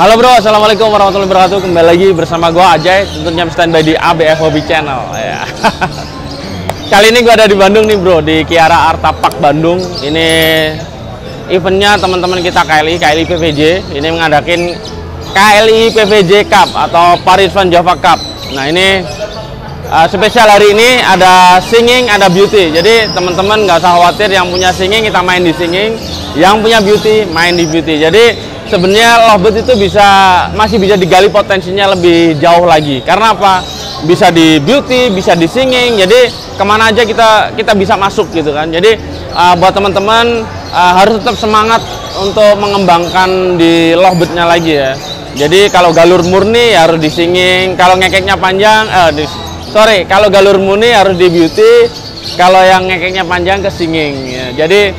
Halo bro, assalamualaikum warahmatullahi wabarakatuh. Kembali lagi bersama gua Ajay, tentunya standby di ABF Hobby Channel. Ya. Kali ini gua ada di Bandung nih bro, di Kiara Arta Park Bandung. Ini eventnya teman-teman kita KLI PVJ. Ini mengadakan KLI PVJ Cup atau Paris Van Java Cup. Nah ini spesial hari ini ada singing, ada beauty. Jadi teman-teman nggak usah khawatir, yang punya singing kita main di singing, yang punya beauty main di beauty. Jadi sebenarnya lovebird itu masih bisa digali potensinya lebih jauh lagi. Karena apa? Bisa di beauty, bisa di singing. Jadi kemana aja kita bisa masuk gitu kan. Jadi buat teman-teman harus tetap semangat untuk mengembangkan di lovebirdnya lagi ya. Jadi kalau galur murni harus di singing. Kalau ngekeknya panjang, kalau galur murni harus di beauty. Kalau yang ngekeknya panjang ke singing. Ya. Jadi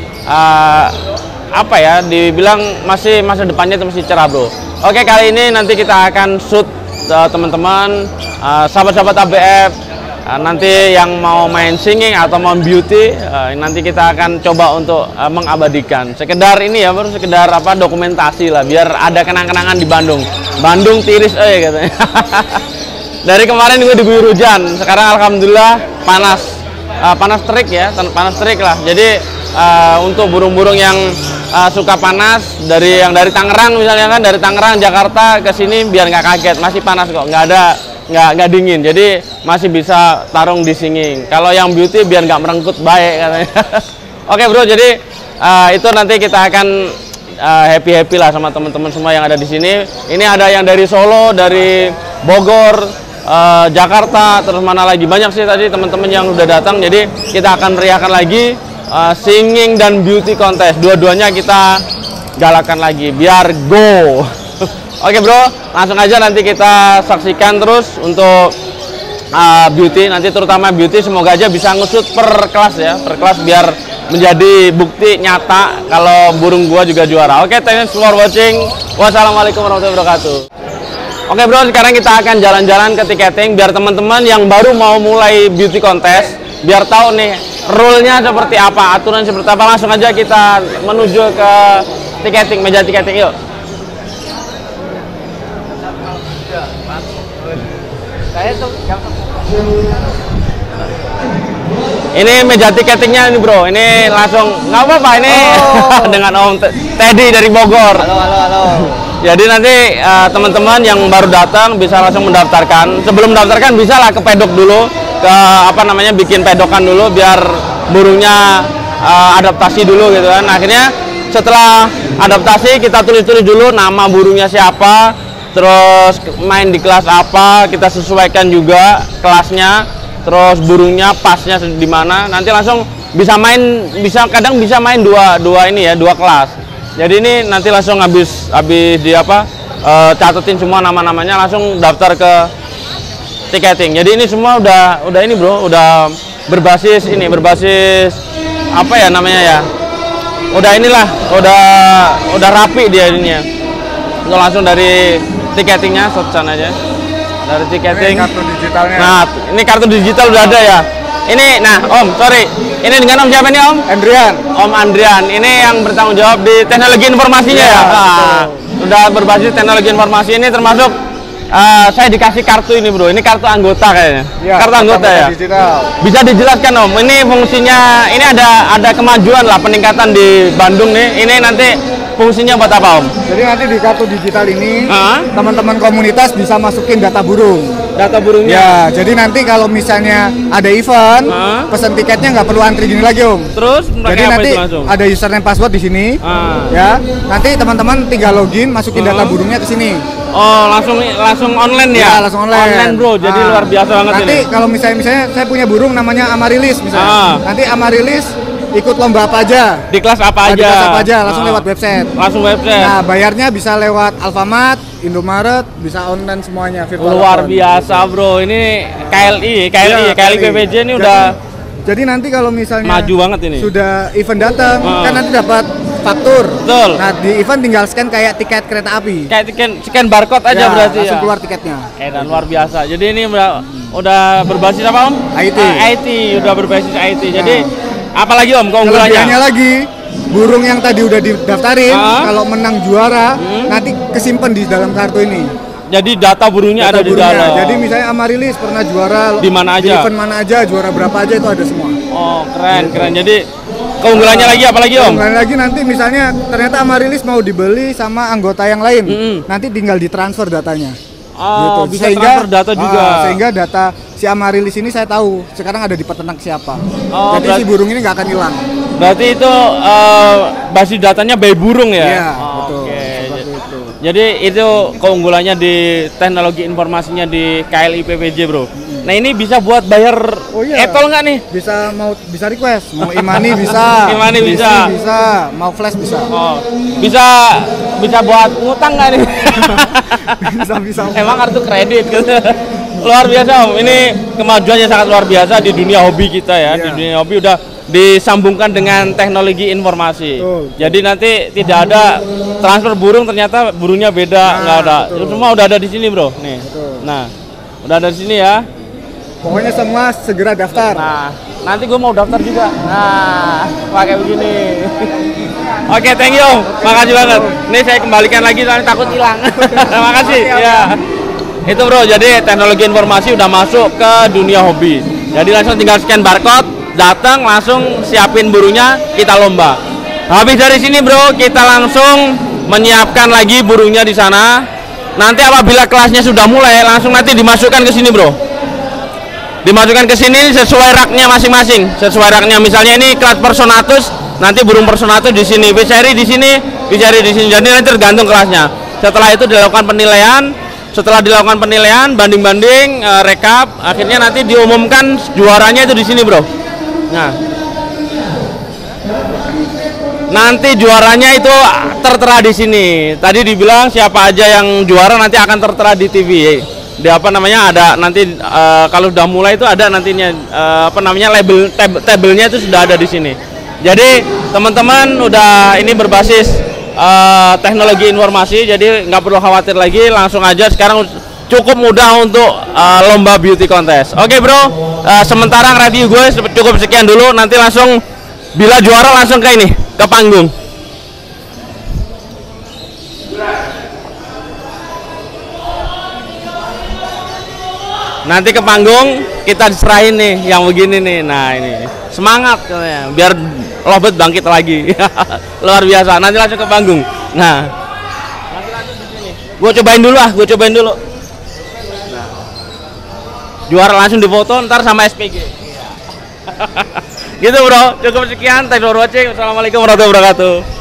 apa ya, dibilang masih masa depannya itu masih cerah bro. Oke, kali ini nanti kita akan shoot teman-teman, sahabat-sahabat ABF, nanti yang mau main singing atau mau beauty, nanti kita akan coba untuk mengabadikan. Sekedar ini ya bro, sekedar apa, dokumentasi lah, biar ada kenang-kenangan di Bandung. Bandung tiris katanya. Dari kemarin gue diguyur hujan, sekarang alhamdulillah panas terik ya, panas terik lah. Jadi untuk burung-burung yang suka panas, yang dari Tangerang misalnya kan, dari Tangerang Jakarta ke sini biar nggak kaget, masih panas kok, nggak dingin. Jadi masih bisa tarung di singing. Kalau yang beauty biar nggak merengkut baik katanya. Oke bro, jadi itu nanti kita akan happy lah sama teman-teman semua yang ada di sini. Ini ada yang dari Solo, dari Bogor, Jakarta, terus mana lagi, banyak sih tadi teman-teman yang udah datang. Jadi kita akan riahkan lagi singing dan beauty contest, dua-duanya kita galakan lagi biar go. Oke bro, langsung aja nanti kita saksikan terus untuk beauty, nanti terutama beauty semoga aja bisa ngusut per kelas ya, per kelas biar menjadi bukti nyata kalau burung gua juga juara. Oke, thanks for watching. Wassalamualaikum warahmatullahi wabarakatuh. Oke bro, sekarang kita akan jalan-jalan ke tiketing biar teman-teman yang baru mau mulai beauty contest biar tahu nih rule-nya seperti apa, aturan seperti apa. Langsung aja kita menuju ke tiketing, meja tiketing yuk. Ini meja tiketingnya ini bro, ini langsung nggak apa-apa ini dengan Om Teddy dari Bogor. Halo. Jadi nanti teman-teman yang baru datang bisa langsung mendaftarkan. Sebelum mendaftarkan bisa lah ke pedok dulu, ke bikin pedokan dulu biar burungnya adaptasi dulu gitu kan. Akhirnya setelah adaptasi kita tulis dulu nama burungnya siapa, terus main di kelas apa, kita sesuaikan juga kelasnya, terus burungnya pasnya di mana. Nanti langsung bisa main, kadang bisa main dua kelas. Jadi ini nanti langsung habis catetin semua nama-namanya, langsung daftar ke tiketing. Jadi ini semua udah ini bro, udah berbasis apa ya namanya ya, udah rapi dia ininya. Itu langsung dari tiketingnya, shotcan aja dari tiketing. Ini kartu digitalnya. Nah ini kartu digital udah ada ya. Ini Om, sorry, ini dengan Om siapa nih Om? Andrian. Om Andrian, ini yang bertanggung jawab di teknologi informasinya ya. Udah berbasis teknologi informasi, ini termasuk saya dikasih kartu ini bro, ini kartu anggota kayaknya. Ya, kartu anggota ya. Digital. Bisa dijelaskan Om, ini fungsinya, ini ada kemajuan lah, peningkatan di Bandung nih. Ini nanti fungsinya buat apa Om? Jadi nanti di kartu digital ini teman-teman komunitas bisa masukin data burung. Data burungnya? Ya, jadi nanti kalau misalnya ada event, pesan tiketnya nggak perlu antri gini lagi Om. Terus? Jadi nanti ada username password di sini. Ya, nanti teman-teman tinggal login, masukin data burungnya ke sini. Oh, langsung online ya? Ya, langsung online. Online bro, jadi luar biasa banget nanti ini. Nanti kalau misalnya saya punya burung namanya Amarilis misalnya. Nanti Amarilis ikut lomba apa aja? Di kelas apa aja? Di kelas apa aja, langsung lewat website. Langsung website. Nah, bayarnya bisa lewat Alfamart, Indomaret, bisa online semuanya. Luar biasa bro, ini KLI PVJ ini udah. Jadi nanti kalau misalnya maju banget ini. Sudah event datang, kan nanti dapat faktur. Betul. Nah di event tinggal scan kayak tiket kereta api. Kayak scan barcode aja ya, berarti langsung keluar tiketnya. Dan luar biasa. Jadi ini udah berbasis apa Om? IT. IT udah berbasis IT. Jadi apalagi Om keunggulannya? Kelebihannya lagi burung yang tadi udah didaftarin, kalau menang juara, nanti kesimpan di dalam kartu ini. Jadi data burungnya ada di dalam. Jadi misalnya Amarilis pernah juara di mana aja? Di event mana aja, juara berapa aja itu ada semua. Oh, keren, keren. Jadi keunggulannya lagi apa lagi, Om? Keunggulan lagi nanti misalnya ternyata Amarilis mau dibeli sama anggota yang lain. Nanti tinggal ditransfer datanya. Oh, gitu. bisa transfer data juga. Sehingga data si Amarilis ini saya tahu sekarang ada di peternak siapa. Oh, jadi si burung ini nggak akan hilang. Berarti itu basis datanya bayi burung ya? Iya, betul. Oke. Itu. Jadi itu keunggulannya di teknologi informasinya di KLI PPJ, Bro. Nah, ini bisa buat bayar etol nggak nih? Bisa request, mau imani bisa. Imani bisa. Bisa, mau flash bisa. Oh, bisa buat ngutang nggak nih? bisa. Emang kartu kredit gitu. Luar biasa, Om. Ini kemajuannya sangat luar biasa di dunia hobi kita ya. Di dunia hobi udah disambungkan dengan teknologi informasi. Jadi nanti tidak ada transfer burung, ternyata burungnya beda, nggak ada. Semua udah ada di sini, Bro. Nih. Nah, udah ada di sini ya. Pokoknya semua segera daftar. Nah, nanti gue mau daftar juga. Nah, pakai begini. Oke, thank you, Om. Makasih banget. Ini saya kembalikan lagi soalnya takut hilang. Makasih. Ya. Itu, Bro. Jadi teknologi informasi udah masuk ke dunia hobi. Jadi langsung tinggal scan barcode, datang langsung siapin burungnya, kita lomba. Habis dari sini, Bro, kita langsung menyiapkan lagi burungnya di sana. Nanti apabila kelasnya sudah mulai, langsung nanti dimasukkan ke sini, Bro. Dimasukkan ke sini sesuai raknya masing-masing. Sesuai raknya, misalnya ini kelas Personatus, nanti burung Personatus di sini, Vicheri di sini, Vicheri di sini. Jadi nanti tergantung kelasnya. Setelah itu dilakukan penilaian. Setelah dilakukan penilaian, banding-banding, rekap, akhirnya nanti diumumkan juaranya itu di sini, Bro. Nah, nanti juaranya itu tertera di sini. Tadi dibilang siapa aja yang juara nanti akan tertera di TV. Di apa namanya, ada nanti kalau udah mulai itu ada nantinya apa namanya, label tabelnya itu sudah ada di sini. Jadi teman-teman udah ini berbasis teknologi informasi, jadi nggak perlu khawatir lagi, langsung aja sekarang cukup mudah untuk lomba beauty contest. Oke, Bro, sementara review gue cukup sekian dulu, nanti langsung bila juara langsung ke ini, ke panggung. Nanti ke panggung kita diserahin nih yang begini nih. Nah, ini semangat katanya, biar Lovebird bangkit lagi. Luar biasa. Nanti langsung ke panggung. Nah, nanti langsung di sini. Gue cobain dulu. Nah, juara langsung difoto ntar sama SPG. Gitu, Bro. Cukup sekian. Thanks for watching. Wassalamualaikum warahmatullahi wabarakatuh.